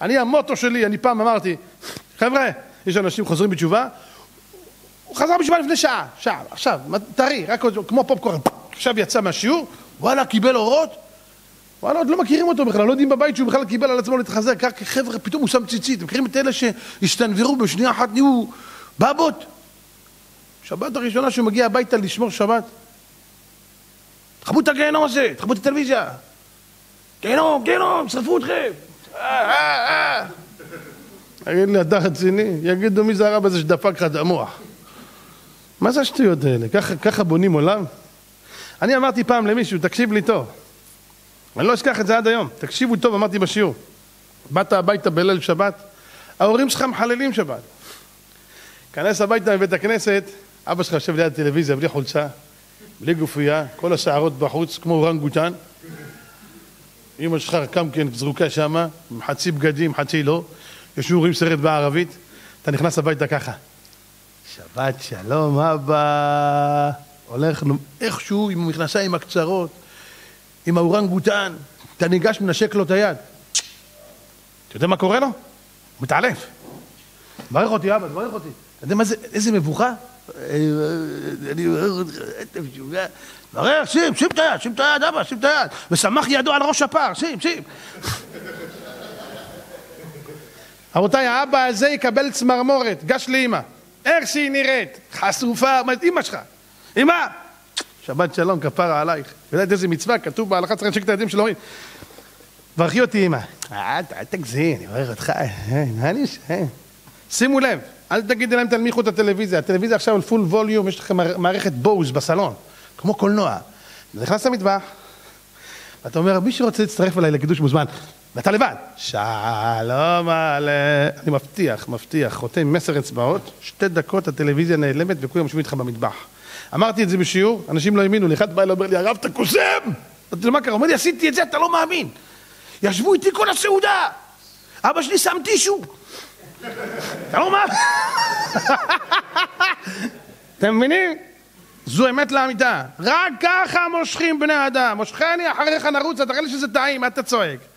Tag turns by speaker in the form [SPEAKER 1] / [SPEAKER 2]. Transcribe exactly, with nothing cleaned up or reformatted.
[SPEAKER 1] אני, המוטו שלי, אני פעם אמרתי, חבר'ה, יש אנשים חוזרים בתשובה, הוא חזר בתשובה לפני שעה, שעה, עכשיו, טרי, רק כמו פופקורן, עכשיו יצא מהשיעור, וואלה, קיבל אורות, וואלה, עוד לא מכירים אותו בכלל, לא יודעים בבית שהוא בכלל קיבל על עצמו להתחזר, כך חבר'ה, פתאום הוא שם ציצית, הם מכירים את אלה שהשתנברו בשנייה אחת, נהיו בבות. שבת הראשונה שהוא מגיע הביתה לשמור שבת, תחבו את הגיהנום הזה, תחבו את הטלוויזיה, גיהנום, גיהנום, שרפו אתכם. תגיד לי, אתה רציני? יגידו מי זה הרב הזה שדפק לך את המוח. מה זה השטויות האלה? ככה בונים עולם? אני אמרתי פעם למישהו, תקשיב לי טוב. אני לא אשכח את זה עד היום. תקשיבו טוב, אמרתי בשיעור. באת הביתה בליל שבת, ההורים שלך מחללים שבת. כנס הביתה מבית הכנסת, אבא שלך יושב ליד הטלוויזיה, בלי חולצה, בלי גופייה, כל השערות בחוץ, כמו אורנגוטן. אמא שלך קם כן זרוקה שמה, עם חצי בגדים, חצי לא. יושבים רואים סרט בערבית, אתה נכנס הביתה ככה. שבת שלום אבא. הולך איכשהו עם המכנסיים הקצרות, עם האורנגוטן, אתה ניגש מנשק לו את היד. אתה יודע מה קורה לו? הוא מתעלף. תברך אותי אבא, תברך אותי. אתה יודע מה זה, איזה מבוכה? אני תברך, שים, שים את היד, שים את היד אבא, שים את היד. ושמח ידו על ראש הפר, שים, שים. רבותיי, האבא הזה יקבל צמרמורת, גש לאמא. איך שהיא נראית, חשופה, אמא שלך. אמא! שבת שלום, כפרה עלייך. יודעת איזה מצווה, כתוב בהלכה צריך לנשק את הידים של הורים. ברכי אותי אמא. אל תגזים, אני אוהב אותך. מה לי ש... שימו לב, אל תגידי להם תנמיכו את הטלוויזיה. הטלוויזיה עכשיו על פול ווליום, יש לכם מערכת בוז בסלון, כמו קולנוע. נכנס למטבח, ואתה אומר, מי שרוצה להצטרף אליי לקידוש מוזמן, ואתה לבד. שלום עלי. אני מבטיח, מבטיח, חותם מסר אצבעות, שתי דקות הטלוויזיה נעלמת וכולם יושבים איתך במטבח. אמרתי את זה בשיעור, אנשים לא האמינו לי, אחד בא אליי אומר לי, הרב אתה קוסם! אמרתי לו, מה קרה? אומר לי, עשיתי את זה, אתה לא מאמין. ישבו איתי כל הסעודה. אבא שלי שם טישו. אתה לא מאמין? אתם מבינים? זו אמת לאמיתה. רק ככה מושכים בני אדם. מושכני אחריך נרוץ, תראה לי שזה טעים, מה אתה צועק?